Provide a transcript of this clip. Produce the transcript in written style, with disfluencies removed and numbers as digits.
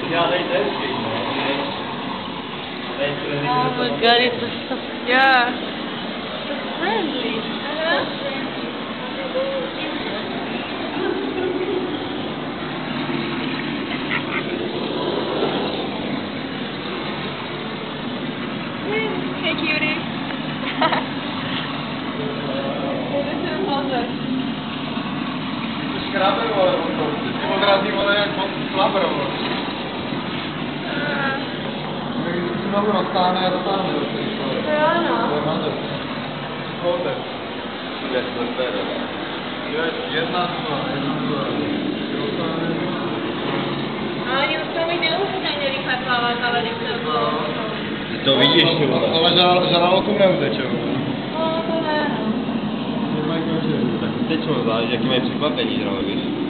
Oh my god, it's so, yeah, so friendly. Hey cutie. Škraber, vole, ty odrazí, vole, jak flabr, vole. Když si nohu roztáhne a dotáhne, To jo, no. to je mandel. Holder. Jedna, dva. A oni už to mít neuvěřitelně rychle plavat, ale když to bylo. Ty to vidíš, ty vole. Ale žraloku neuteče, No, to ne, no. Tak teď jsme záleží, jaký mají překvapení, víš.